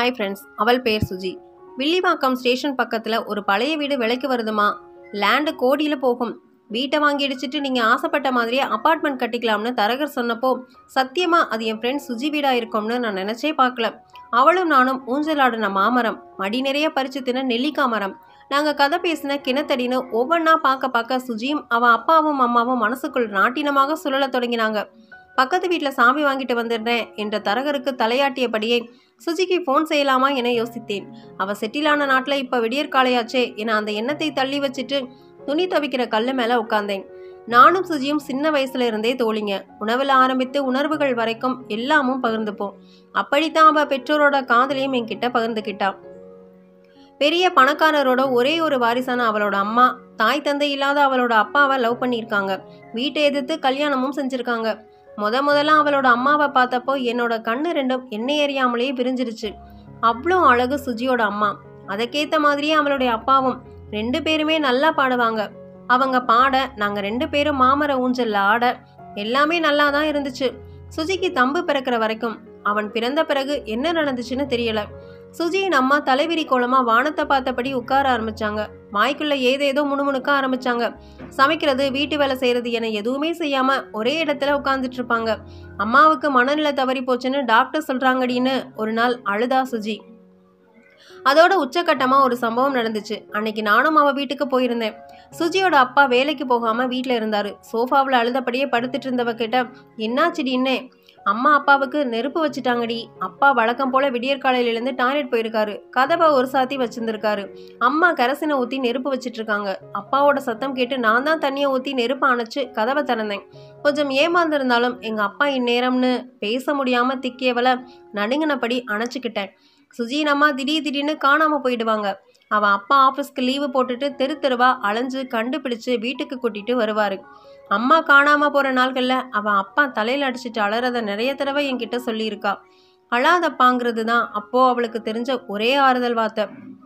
Hi friends, அவள் பேர் Suji. Villivakkam station பக்கத்தில் ஒரு பழைய வீடு விலைக்கு வருதுமா. லேண்டு கோடியில் போகும். வீட்டை வாங்கி அடிச்சுட்டு நீங்கள் ஆசைப்பட்ட மாதிரியே அப்பார்ட்மெண்ட் கட்டிக்கலாம்னு தரகர் சொன்னப்போ சத்தியமாக அது என் ஃப்ரெண்ட் சுஜி வீடாக இருக்கும்னு நான் நினச்சே பார்க்கல. அவளும் நானும் ஊஞ்சலாடின மாமரம், மடி நிறைய பறிச்சு தின நெல்லிக்காய் மரம், நாங்கள் கதை பேசின கிணத்தடின்னு ஒவ்வொன்றா பார்க்க பார்க்க சுஜியும் அவன் அப்பாவும் அம்மாவும் மனசுக்குள் நாட்டினமாக சுழல தொடங்கினாங்க. பக்கத்து வீட்டில் சாமி வாங்கிட்டு வந்துடுறேன் என்ற தரகருக்கு தலையாட்டியபடியே சுஜிக்கு ஃபோன் செய்யலாமா என யோசித்தேன். அவள் செட்டிலான நாட்டில் இப்போ விடியற்காலையாச்சே என அந்த எண்ணத்தை தள்ளி வச்சுட்டு துணி துவைக்கிற கல்லு மேலே உட்காந்தேன். நானும் சுஜியும் சின்ன வயசுல இருந்தே தோழிங்க. உணவில் ஆரம்பித்து உணர்வுகள் வரைக்கும் எல்லாமும் பகிர்ந்துப்போம். அப்படித்தான் அவள் பெற்றோரோட காதலையும் என்கிட்ட பகிர்ந்துக்கிட்டா. பெரிய பணக்காரரோட ஒரே ஒரு வாரிசான அவளோட அம்மா தாய் தந்தை இல்லாத அவளோட அப்பாவை லவ் பண்ணியிருக்காங்க. வீட்டை எதிர்த்து கல்யாணமும் செஞ்சுருக்காங்க. முதல்ல அவளோட அம்மாவை பார்த்தப்போ என்னோட கண்ணு ரெண்டும் எண்ணெய் எறியாமலேயே விரிஞ்சிருச்சு. அவ்வளோ அழகு சுஜியோட அம்மா. அதுக்கேற்ற மாதிரியே அவளுடைய அப்பாவும். 2 பேருமே நல்லா பாடுவாங்க. அவங்க பாட நாங்கள் 2 பேரும் மாமர ஊஞ்சல்ல ஆட எல்லாமே நல்லா தான் இருந்துச்சு. சுஜிக்கு தம்பு பிறக்கிற வரைக்கும். அவன் பிறந்த பிறகு என்ன நடந்துச்சுன்னு தெரியல. சுஜியின் அம்மா தலைவிரி கோலமா வானத்தை பார்த்தபடி உட்கார ஆரம்பிச்சாங்க. வாய்க்குள்ள ஏதேதோ முணுமுணுக்க ஆரம்பிச்சாங்க. சமைக்கிறது, வீட்டு வேலை செய்யறது என எதுவுமே செய்யாம ஒரே இடத்துல உட்கார்ந்துட்டு இருப்பாங்க. அம்மாவுக்கு மனநிலை தவறி போச்சுன்னு டாக்டர் சொல்றாங்கடின்னு ஒரு நாள் அழுதா சுஜி. அதோட உச்சக்கட்டமா ஒரு சம்பவம் நடந்துச்சு. அன்னைக்கு நானும் அவ வீட்டுக்கு போயிருந்தேன். சுஜியோட அப்பா வேலைக்கு போகாம வீட்டுல இருந்தாரு. சோஃபாவில் அழுதபடியே படுத்துட்டு இருந்தவ கிட்ட என்னாச்சுடின்னே. அம்மா அப்பாவுக்கு நெருப்பு வச்சுட்டாங்கடி. அப்பா வழக்கம் போல விடியற்காலையிலேருந்து டாய்லெட் போயிருக்காரு. கதவை ஒரு சாத்தி வச்சிருந்திருக்காரு. அம்மா கரசினை ஊற்றி நெருப்பு வச்சிட்டு இருக்காங்க. அப்பாவோட சத்தம் கேட்டு நான் தான் தண்ணியை ஊற்றி நெருப்பு அணைச்சு கதவை திறந்தேன். கொஞ்சம் ஏமாந்திருந்தாலும் எங்க அப்பா இந்நேரம்னு பேச முடியாம திக்கியவளை நடுங்கினபடி அணைச்சிக்கிட்டேன். சுஜியின் அம்மா திடீர்னு காணாம போயிடுவாங்க. அவன் அப்பா ஆஃபீஸ்க்கு லீவு போட்டுட்டு தெரு தெருவா அலைஞ்சு கண்டுபிடிச்சு வீட்டுக்கு கூட்டிட்டு வருவாரு. அம்மா காணாம போற நாள்கள்ல அவன் அப்பா தலையில அடிச்சுட்டு அலறத நிறைய தடவை என்கிட்ட சொல்லியிருக்கா. அழாதப்பாங்கிறது தான் அப்போ அவளுக்கு தெரிஞ்ச ஒரே ஆறுதல் வார்த்தை.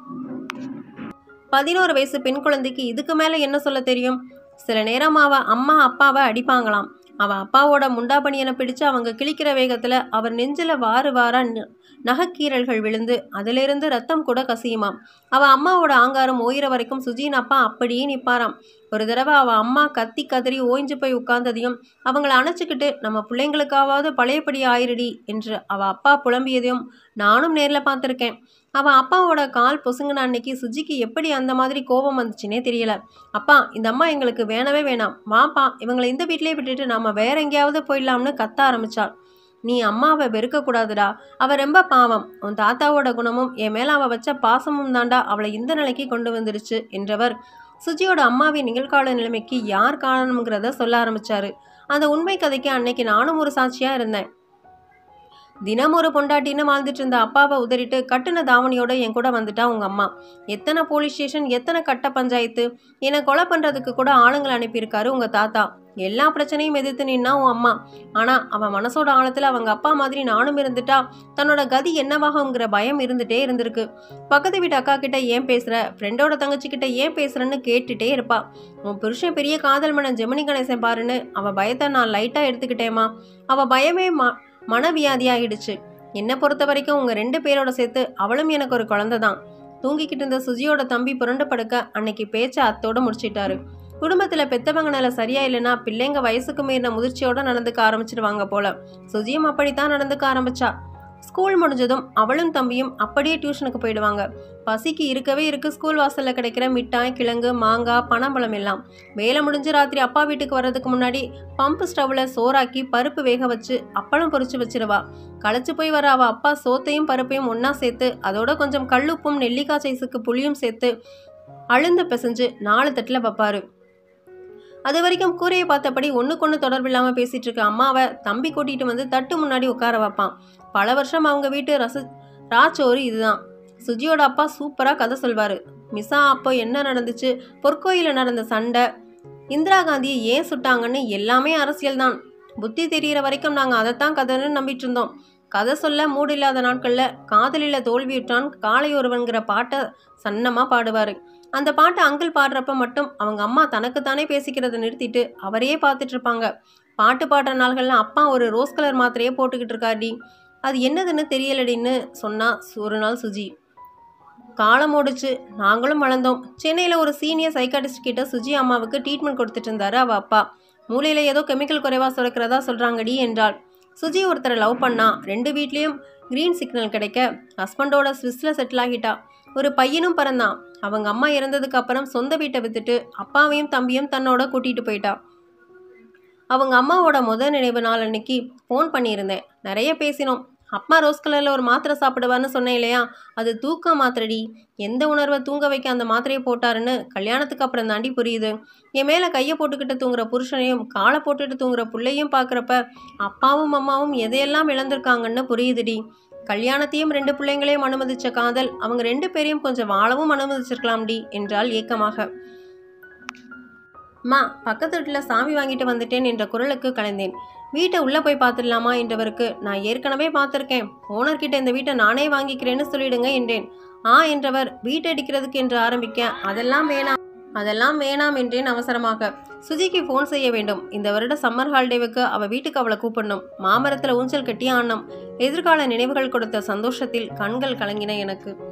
11 வயசு பெண் குழந்தைக்கு இதுக்கு மேல என்ன சொல்ல தெரியும்? சில நேரம் அவ அம்மா அப்பாவை அடிப்பாங்களாம். அவன் அப்பாவோட முண்டாபணியனை பிடிச்சு அவங்க கிழிக்கிற வேகத்துல அவர் நெஞ்சில வார நகைக்கீரல்கள் விழுந்து அதிலிருந்து ரத்தம் கூட கசியுமாம். அவள் அம்மாவோட ஆங்காரம் ஓயிற வரைக்கும் சுஜியின் அப்பா அப்படியே நிற்பாராம். ஒரு தடவை அவள் அம்மா கத்தி கதறி ஓய்ஞ்சு போய் உட்கார்ந்ததையும் அவங்கள அணைச்சிக்கிட்டு நம்ம பிள்ளைங்களுக்காவது பழையபடி ஆயிருடி என்று அவள் அப்பா புலம்பியதையும் நானும் நேரில் பார்த்துருக்கேன். அவள் அப்பாவோட கால் பொசுங்கின அன்னைக்கு சுஜிக்கு எப்படி அந்த மாதிரி கோபம் வந்துச்சுன்னே தெரியல. அப்பா, இந்த அம்மா எங்களுக்கு வேணவே வேணாம், வாப்பா, இவங்களை இந்த வீட்டிலே விட்டுட்டு நாம வேற எங்கேயாவது போயிடலாம்னு கத்த ஆரம்பிச்சாள். நீ அம்மாவை வெறுக்கக்கூடாதுடா, அவள் ரொம்ப பாவம். உன் தாத்தாவோட குணமும் என் மேலே அவள் வச்ச பாசமும் தாண்டா அவளை இந்த நிலைக்கு கொண்டு வந்துருச்சு என்றவர் சுஜியோட அம்மாவின் நிகழ்கால நிலைமைக்கு யார் காரணம்ங்கிறத சொல்ல ஆரம்பிச்சாரு. அந்த உண்மை கதைக்கு அன்னைக்கு நானும் ஒரு சாட்சியா இருந்தேன். தினம் ஒரு பொண்டாட்டின்னு வாழ்ந்துட்டு இருந்த அப்பாவை உதறிட்டு கட்டுன தாவணியோட என் கூட வந்துட்டா உங்க அம்மா. எத்தனை போலீஸ் ஸ்டேஷன், எத்தனை கட்ட பஞ்சாயத்து, என்னை கொலை பண்றதுக்கு கூட ஆளுங்களை அனுப்பியிருக்காரு உங்க தாத்தா. எல்லா பிரச்சனையும் எதிர்த்து நின்னா உன் அம்மா. ஆனா அவன் மனசோட ஆழத்துல அவங்க அப்பா மாதிரி நானும் இருந்துட்டா தன்னோட கதி என்னவாகுங்கிற பயம் இருந்துட்டே இருந்திருக்கு. பக்கத்து வீட்டு அக்கா கிட்ட ஏன் பேசுற, ஃப்ரெண்டோட தங்கச்சி கிட்ட ஏன் பேசுறன்னு கேட்டுட்டே இருப்பா. உன் புருஷன் பெரிய காதல் மன்னன் ஜெமினி கணேசன் பாருன்னு அவ பயத்தை நான் லைட்டா எடுத்துக்கிட்டேமா. அவ பயமே மனவியாதியாகிடுச்சு. என்னை பொறுத்த வரைக்கும் உங்க 2 பேரோட சேர்த்து அவளும் எனக்கு ஒரு குழந்தை தான். தூங்கிக்கிட்டு இருந்த சுஜியோட தம்பி புரண்டு படுக்க அன்னைக்கு பேச்ச அத்தோட முடிச்சிட்டாரு. குடும்பத்துல பெத்தவங்க நிலை சரியா இல்லைன்னா பிள்ளைங்க வயசுக்கு மீறின முதிர்ச்சியோட நடந்துக்க ஆரம்பிச்சிருவாங்க போல. சுஜியும் அப்படித்தான் நடந்துக்க ஆரம்பிச்சா. ஸ்கூல் முடிஞ்சதும் அவளும் தம்பியும் அப்படியே டியூஷனுக்கு போயிடுவாங்க. பசிக்கு இருக்கவே இருக்கு ஸ்கூல் வாசல்ல கிடைக்கிற மிட்டாய், கிழங்கு, மாங்காய், பனம்பழம் எல்லாம். வேலை முடிஞ்சு ராத்திரி அப்பா வீட்டுக்கு வர்றதுக்கு முன்னாடி பம்பு ஸ்டவ்ல சோறாக்கி பருப்பு வேக வச்சு அப்பளம் பொரிச்சு வச்சிருவா. களைச்சு போய் வர அவ அப்பா சோத்தையும் பருப்பையும் ஒன்னா சேர்த்து அதோட கொஞ்சம் கல்லுப்பும் நெல்லிக்காய் சைஸுக்கு புளியும் சேர்த்து அழுந்து பிசைஞ்சு 4 தட்டுல வைப்பாரு. அது வரைக்கும் கூரையை பார்த்தபடி ஒன்றுக்கொன்று தொடர்பில்லாமல் பேசிட்டு இருக்க அம்மாவை தம்பி கூட்டிகிட்டு வந்து தட்டு முன்னாடி உட்கார வைப்பான். பல வருஷம் அவங்க வீட்டு ராச்சோறு இதுதான். சுஜியோட அப்பா சூப்பராக கதை சொல்வார். மிஸ்ஸா அப்போ என்ன நடந்துச்சு, பொற்கோயிலில் நடந்த சண்டை, இந்திரா காந்தியை ஏன் சுட்டாங்கன்னு எல்லாமே அரசியல் தான். புத்தி தெரிகிற வரைக்கும் நாங்கள் அதைத்தான் கதைன்னு நம்பிட்டு இருந்தோம். கதை சொல்ல மூடு இல்லாத நாட்களில் காதலில் தோல்வியுற்றான் காளை ஒருவன்கிற பாட்டை சன்னமாக பாடுவார். அந்த பாட்டை அங்கிள் பாடுறப்ப மட்டும் அவங்க அம்மா தனக்குத்தானே பேசிக்கிறத நிறுத்திட்டு அவரையே பார்த்துட்டு இருப்பாங்க. பாட்டு பாடுற நாள்கள்லாம் அப்பா ஒரு ரோஸ் கலர் மாத்திரையே போட்டுக்கிட்டு இருக்காடி. அது என்னதுன்னு தெரியலடின்னு சொன்னா ஒரு நாள் சுஜி. காலம் ஓடுச்சு, நாங்களும் வளர்ந்தோம். சென்னையில் ஒரு சீனியர் சைக்காட்டிஸ்ட் கிட்ட சுஜி அம்மாவுக்கு ட்ரீட்மெண்ட் கொடுத்துட்டு இருந்தாரு அவள் அப்பா. மூளையில் ஏதோ கெமிக்கல் குறைவாக சுரக்கிறதா சொல்கிறாங்கடி என்றாள். சுஜி ஒருத்தரை லவ் பண்ணா, 2 வீட்லேயும் க்ரீன் சிக்னல் கிடைக்க ஹஸ்பண்டோட ஸ்விஸ்ல செட்டில் ஆகிட்டா. ஒரு பையனும் பிறந்தான். அவங்க அம்மா இறந்ததுக்கு அப்புறம் சொந்த வீட்டை வித்துட்டு அப்பாவையும் தம்பியும் தன்னோட கூட்டிகிட்டு போயிட்டா. அவங்க அம்மாவோட நினைவு நாள் அன்னைக்கு ஃபோன் பண்ணியிருந்தேன். நிறைய பேசினோம். அப்பா ரோஸ் கலரில் ஒரு மாத்திரை சாப்பிடுவான்னு சொன்னேன் இல்லையா, அது தூக்க மாத்திரடி. எந்த உணர்வை தூங்க வைக்க அந்த மாத்திரையை போட்டாருன்னு கல்யாணத்துக்கு அப்புறம் தாண்டி புரியுது. என் மேலே கையை போட்டுக்கிட்டு தூங்குற புருஷனையும் காலை போட்டுட்டு தூங்குற பிள்ளையும் பார்க்குறப்ப அப்பாவும் அம்மாவும் எதையெல்லாம் இழந்திருக்காங்கன்னு புரியுதுடி. கல்யாணத்தையும் 2 பிள்ளைங்களையும் அனுமதிச்ச காதல் அவங்க 2 பேரையும் கொஞ்சம் வாழவும் அனுமதிச்சிருக்கலாம்டி என்றால் ஏக்கமாக. மா, பக்கத்து வீட்டில் சாமி வாங்கிட்டு வந்துட்டேன் என்ற குரலுக்கு கலைந்தேன். வீட்டை உள்ளே போய் பார்த்துடலாமா என்றவருக்கு, நான் ஏற்கனவே பார்த்துருக்கேன், ஓனர்கிட்ட இந்த வீட்டை நானே வாங்கிக்கிறேன்னு சொல்லிடுங்க என்றேன். என்றவர் வீட்டை அடிக்கிறதுக்கு என்று ஆரம்பிக்க, அதெல்லாம் வேணாம் என்றேன் அவசரமாக. சுஜிக்கு ஃபோன் செய்ய வேண்டும். இந்த வருட சம்மர் ஹாலிடேவுக்கு அவள் வீட்டுக்கு அவளை கூப்பிடணும். மாமரத்தில் ஊஞ்சல் கட்டி ஆடினோம். எதிர்கால நினைவுகள் கொடுத்த சந்தோஷத்தில் கண்கள் கலங்கின எனக்கு.